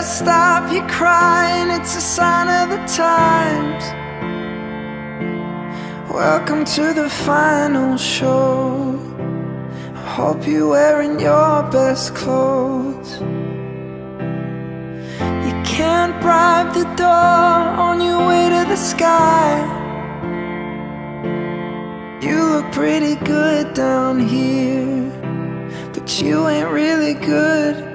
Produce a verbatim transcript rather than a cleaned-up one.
stop you crying, it's a sign of the times. Welcome to the final show. I hope you're wearing your best clothes. You can't bribe the door on your way to the sky. You look pretty good down here, but you ain't really good